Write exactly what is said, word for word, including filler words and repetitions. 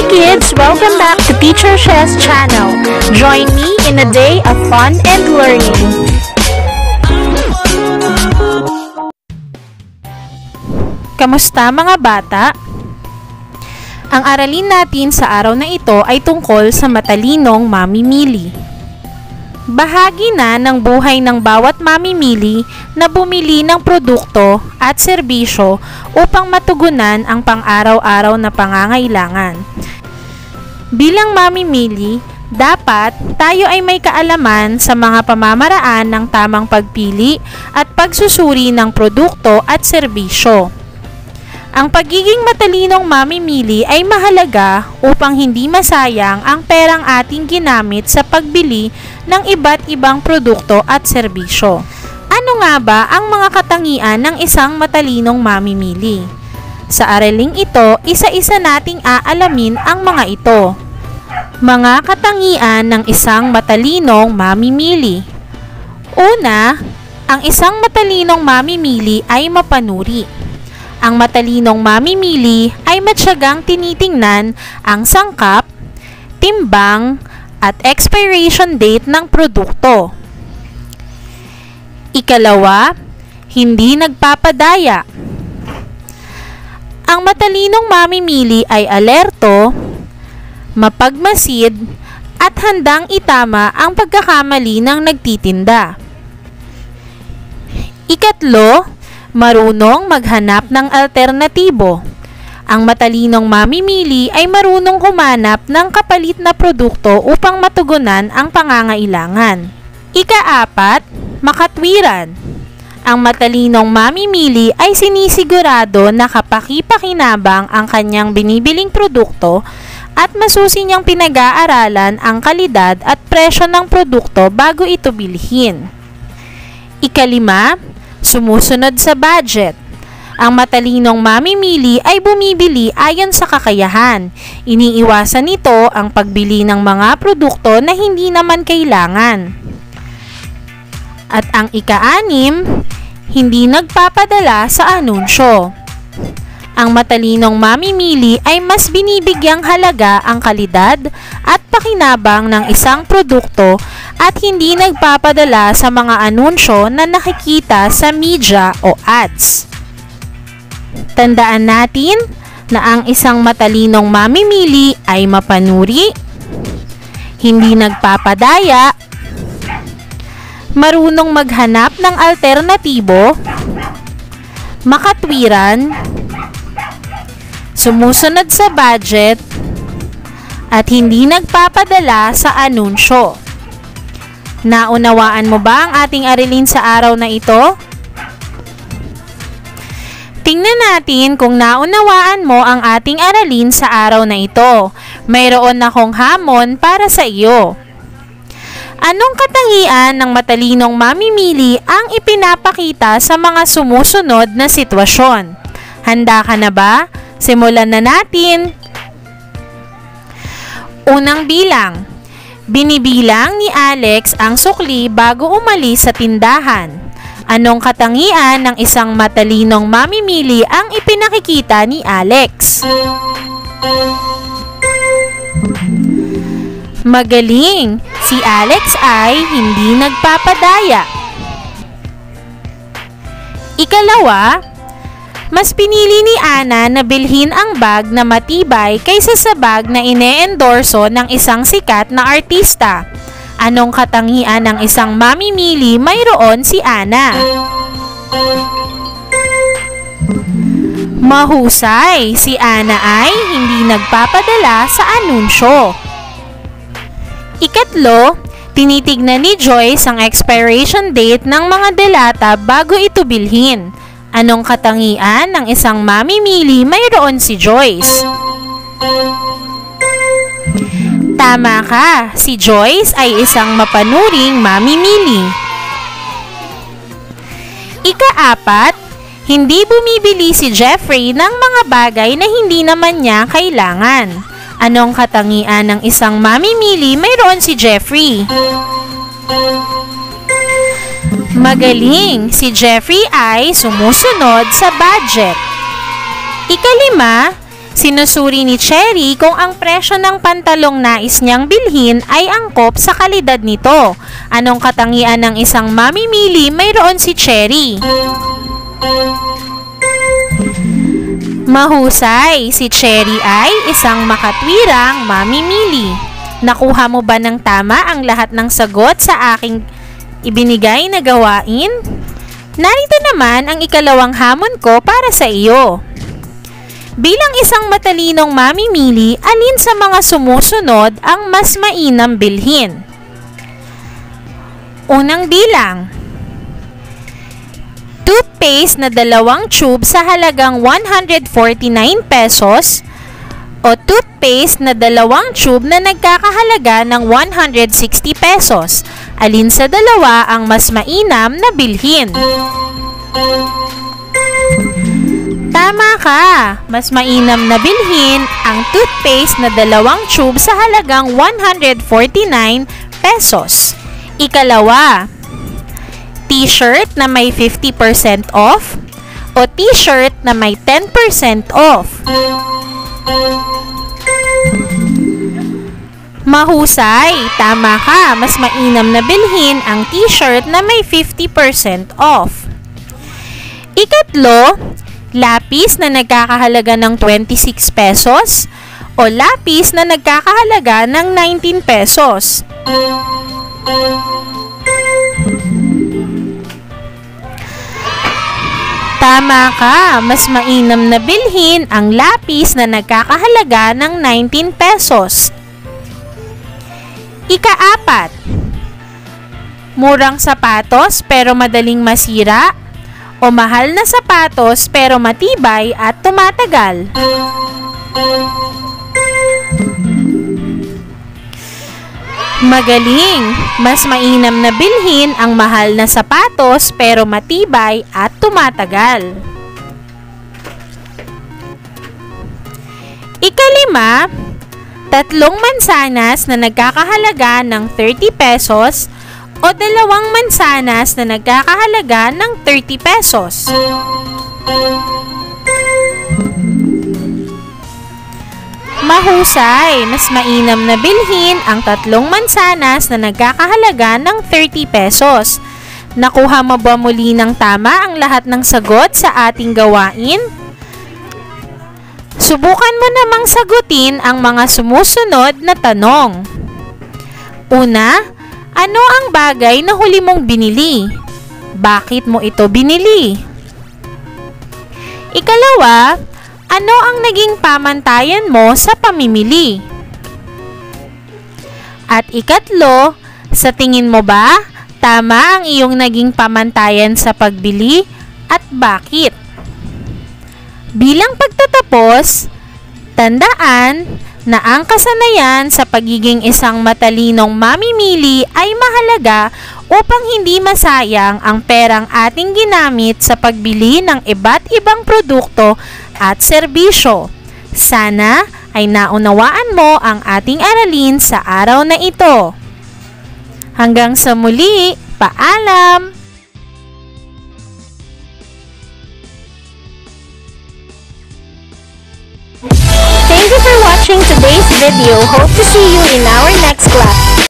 kids! Welcome back to Teacher Shell's channel. Join me in a day of fun and learning. Kamusta mga bata? Ang aralin natin sa araw na ito ay tungkol sa matalinong mamimili. Bahagi na ng buhay ng bawat mamimili na bumili ng produkto at serbisyo upang matugunan ang pang-araw-araw na pangangailangan. Bilang mamimili, dapat tayo ay may kaalaman sa mga pamamaraan ng tamang pagpili at pagsusuri ng produkto at serbisyo. Ang pagiging matalinong mamimili ay mahalaga upang hindi masayang ang perang ating ginamit sa pagbili ng iba't ibang produkto at serbisyo. Ano nga ba ang mga katangian ng isang matalinong mamimili? Sa araling ito, isa-isa nating aalamin ang mga ito. Mga katangian ng isang matalinong mamimili. Una, ang isang matalinong mamimili ay mapanuri. Ang matalinong mamimili ay matyagang tinitingnan ang sangkap, timbang, at expiration date ng produkto. Ikalawa, hindi nagpapadaya. Ang matalinong mamimili ay alerto, mapagmasid, at handang itama ang pagkakamali ng nagtitinda. Ikatlo, marunong maghanap ng alternatibo. Ang matalinong mamimili ay marunong humanap ng kapalit na produkto upang matugunan ang pangangailangan. Ikaapat, makatwiran. Ang matalinong mamimili ay sinisigurado na kapaki-pakinabang ang kanyang binibiling produkto at masusi niyang pinag-aaralan ang kalidad at presyo ng produkto bago ito bilhin. Ikalima, sumusunod sa budget. Ang matalinong mamimili ay bumibili ayon sa kakayahan. Iniiwasan nito ang pagbili ng mga produkto na hindi naman kailangan. At ang ika-anim, hindi nagpapadala sa anunsyo. Ang matalinong mamimili ay mas binibigyang halaga ang kalidad at pakinabang ng isang produkto at hindi nagpapadala sa mga anunsyo na nakikita sa media o ads. Tandaan natin na ang isang matalinong mamimili ay mapanuri, hindi nagpapadaya, marunong maghanap ng alternatibo, makatwiran, sumusunod sa budget, at hindi nagpapadala sa anunsyo. Naunawaan mo ba ang ating aralin sa araw na ito? Tingnan natin kung naunawaan mo ang ating aralin sa araw na ito. Mayroon akong hamon para sa iyo. Anong katangian ng matalinong mamimili ang ipinapakita sa mga sumusunod na sitwasyon? Handa ka na ba? Simulan na natin. Unang bilang. Binibilang ni Alex ang sukli bago umalis sa tindahan. Anong katangian ng isang matalinong mamimili ang ipinakikita ni Alex? Magaling! Si Alex ay hindi nagpapadaya. Ikalawa, mas pinili ni Ana na bilhin ang bag na matibay kaysa sa bag na ine-endorso ng isang sikat na artista. Anong katangian ng isang mamimili mayroon si Ana? Mahusay! Si Ana ay hindi nagpapadala sa anunsyo. Ikatlo, tinitignan ni Joyce ang expiration date ng mga delata bago ito bilhin. Anong katangian ng isang mamimili mayroon si Joyce? Tama ka, si Joyce ay isang mapanuring mamimili. Ika-apat, hindi bumibili si Jeffrey ng mga bagay na hindi naman niya kailangan. Anong katangian ng isang mamimili mayroon si Jeffrey? Magaling! Si Jeffrey ay sumusunod sa budget. Ikalima, Sinusuri ni Cherry kung ang presyo ng pantalong nais niyang bilhin ay angkop sa kalidad nito. Anong katangian ng isang mamimili? Mayroon si Cherry. Mahusay, si Cherry ay isang makatwirang mamimili. Nakuha mo ba ng tama ang lahat ng sagot sa aking ibinigay na gawain? Narito naman ang ikalawang hamon ko para sa iyo. Bilang isang matalinong mamimili, alin sa mga sumusunod ang mas mainam bilhin? Unang bilang. Toothpaste na dalawang tube sa halagang one hundred forty-nine pesos o toothpaste na dalawang tube na nagkakahalaga ng one hundred sixty pesos. Alin sa dalawa ang mas mainam na bilhin? Tama ka! Mas mainam na bilhin ang toothpaste na dalawang tube sa halagang one hundred forty-nine pesos. Ikalawa, t-shirt na may fifty percent off o t-shirt na may ten percent off? Mahusay! Tama ka! Mas mainam na bilhin ang t-shirt na may fifty percent off. Ikatlo, lapis na nagkakahalaga ng twenty-six pesos o lapis na nagkakahalaga ng nineteen pesos? Tama ka! Mas mainam na bilhin ang lapis na nagkakahalaga ng nineteen pesos. Ikaapat, murang sapatos pero madaling masira o mahal na sapatos pero matibay at tumatagal? Magaling! Mas mainam na bilhin ang mahal na sapatos pero matibay at tumatagal. Ikalima, tatlong mansanas na nagkakahalaga ng thirty pesos o dalawang mansanas na nagkakahalaga ng thirty pesos. Mahusay! Mas mainam na bilhin ang tatlong mansanas na nagkakahalaga ng thirty pesos. Nakuha mo ba muli ng tama ang lahat ng sagot sa ating gawain? Subukan mo namang sagutin ang mga sumusunod na tanong. Una, ano ang bagay na huli mong binili? Bakit mo ito binili? Ikalawa, ano ang naging pamantayan mo sa pamimili? At ikatlo, sa tingin mo ba, tama ang iyong naging pamantayan sa pagbili at bakit? Bilang pagtatapos, tandaan na ang kasanayan sa pagiging isang matalinong mamimili ay mahalaga upang hindi masayang ang perang ating ginamit sa pagbili ng iba't ibang produkto at serbisyo. Sana ay naunawaan mo ang ating aralin sa araw na ito. Hanggang sa muli, paalam! Thank you for watching today's video. Hope to see you in our next class.